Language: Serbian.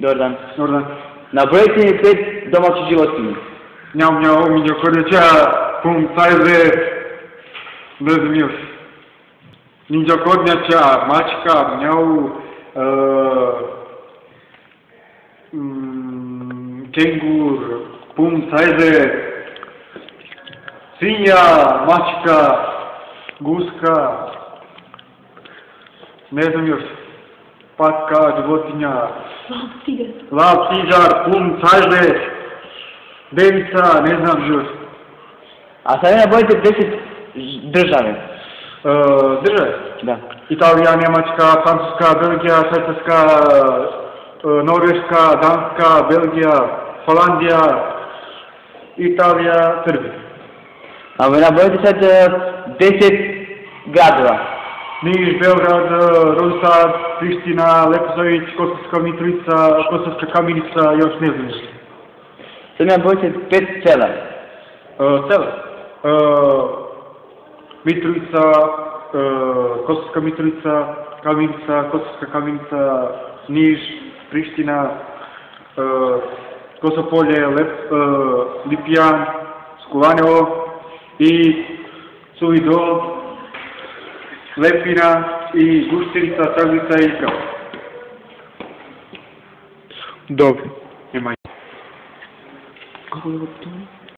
Dobar dan. Dobar dan. Nabrojite mi 5 domaćih životinja. Mjau, mjau, minjokornjača, pum, cajze, ne znam još. Minjokornjača, mačka, mjau, kengur, pum, cajze, svinja, mačka, guska, ne znam još. Patka, životinja, lav, tigar, pum, cajze, devica, ne znam još. A sad mi nabrojite 10 države. Države? Da. Italija, Njemačka, Francuska, Belgija, Švajcarska, Norveška, Danska, Belgija, Holandija, Italija, Srbija. A mi nabrojite sad 10 gradova. Niš, Beograd, Novi Sad, Priština, Leposavić, Kosovska Mitrovica, Kosovska Kamenica, još ne znam još. Sad mi nabrojite 5 sela. Sela? Mitrovica, Kosovska Mitrovica, Kamenica, Kosovska Kamenica, Niš, Priština, Kosopolje, Lipijan, Skulanevo i Suvi Dol, Lepina i Guštenica, Traglica i Kravo. Dobro. Nema. Kako je to?